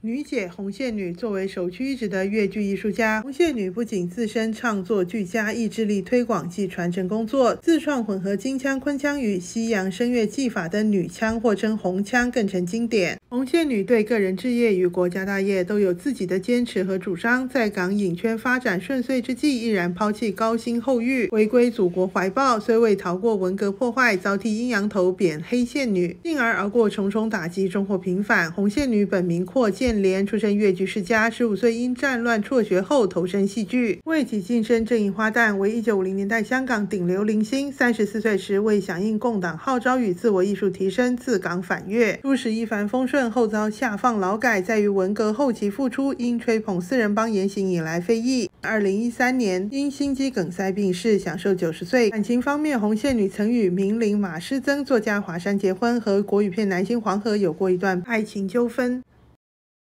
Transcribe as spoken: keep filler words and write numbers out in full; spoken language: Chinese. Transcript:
女姐红线女作为首屈一指的越剧艺术家，红线女不仅自身唱作俱佳，亦致力推广及传承工作，自创混合京腔、昆腔与西洋声乐技法的女腔，或称红腔，更成经典。红线女对个人志业与国家大业都有自己的坚持和主张，在港影圈发展顺遂之际，毅然抛弃高薪厚欲，回归祖国怀抱，虽未逃过文革破坏，遭替阴阳头贬黑线女，进而熬过重重打击，终获平反。红线女本名霍建莲，出身越剧世家，十五岁因战乱辍学后投身戏剧，为己晋升正义花旦，为一九五零年代香港顶流明星。三十四岁时为响应共党号召与自我艺术提升，自港返越，初时一帆风顺，后遭下放劳改，在于文革后期复出，因吹捧四人帮言行引来非议。二零一三年因心肌梗塞病逝，享受九十岁。感情方面，红线女曾与名伶马师曾、作家华山结婚，和国语片男星黄河有过一段爱情纠纷。